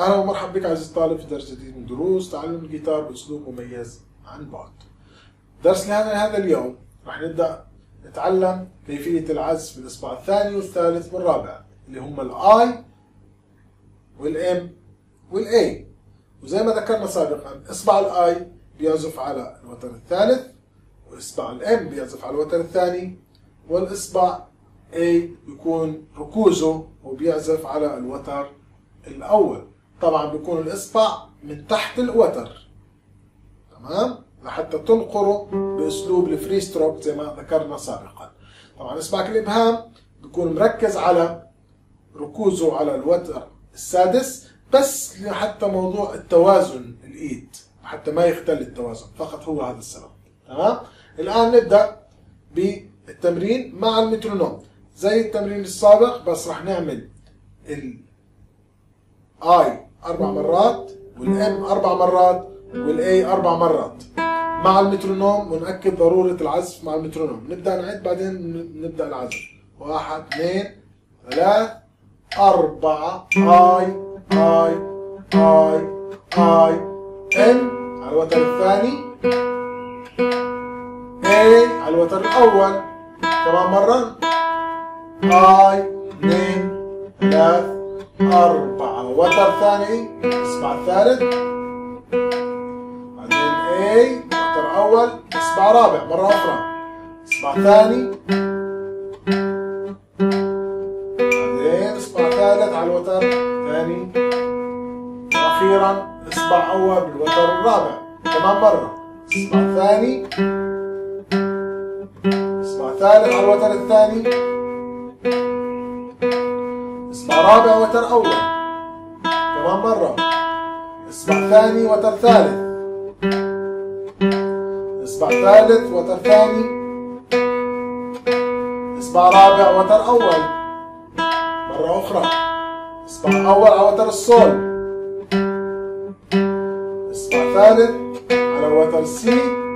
أهلا ومرحبا بك عزيزي الطالب في درس جديد من دروس تعلم الجيتار بأسلوب مميز عن بعد. درس هذا اليوم راح نبدأ نتعلم كيفية العزف بالإصبع الثاني والثالث والرابع اللي هم الآي والإم والإي. وزي ما ذكرنا سابقا إصبع الآي بيعزف على الوتر الثالث، وإصبع الإم بيعزف على الوتر الثاني، والإصبع A بيكون ركوزه وبيعزف على الوتر الأول. طبعا بيكون الإصبع من تحت الوتر، تمام، لحتى تنقره بأسلوب الفري ستروك زي ما ذكرنا سابقا. طبعا إصبعك الإبهام بيكون مركز على ركوزه على الوتر السادس، بس لحتى موضوع التوازن الإيد، حتى ما يختل التوازن، فقط هو هذا السبب. تمام. الآن نبدأ بالتمرين مع المترونوم زي التمرين السابق، بس راح نعمل اي 4 مرات والام 4 مرات والاي 4 مرات مع المترونوم، ونأكد ضرورة العزف مع المترونوم. نبدأ نعد بعدين نبدأ العزف. 1 2 3 4 اي اي اي اي ام على الوتر الثاني، اي على الوتر الأول كمان مرة، اي 2 3 4 وتر ثاني إصبع الثالث، بعدين A وتر أول إصبع رابع مرة أخرى إصبع ثاني، بعدين إصبع ثالث على الوتر الثاني، وأخيرا إصبع أول بالوتر الرابع كمان مرة إصبع ثاني، إصبع ثالث على الوتر الثاني، إصبع رابع وتر أول كمان مرة، إصبع ثاني وتر ثالث، إصبع ثالث وتر ثاني، إصبع رابع وتر أول مرة أخرى، إصبع أول على وتر الصول، إصبع ثالث على وتر السي،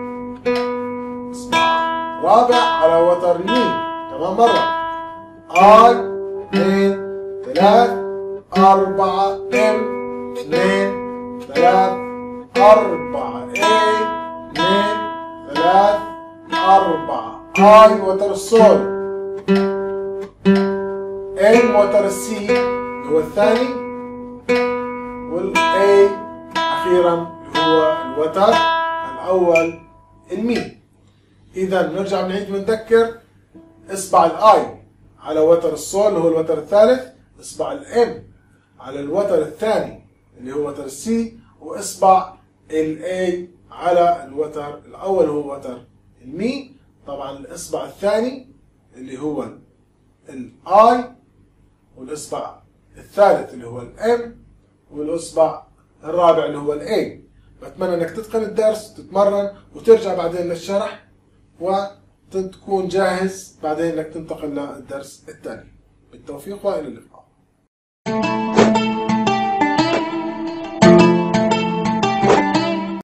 إصبع رابع على وتر المي كمان مرة، آي 2 3 4 ام 2 3 4 اي 2 3 4 اي وتر الصول، ام وتر السي اللي هو الثاني، والاي اخيرا اللي هو الوتر الاول المي. اذا نرجع نعيد ونذكر: اصبع الاي على وتر الصول اللي هو الوتر الثالث، اصبع الام على الوتر الثاني اللي هو وتر السي، واصبع الاي على الوتر الاول هو وتر المي. طبعا الاصبع الثاني اللي هو الاي، والاصبع الثالث اللي هو الام، والاصبع الرابع اللي هو الاي. بتمنى انك تتقن الدرس، تتمرن وترجع بعدين للشرح، وتكون جاهز بعدين انك تنتقل للدرس الثاني. بالتوفيق والى اللقاء.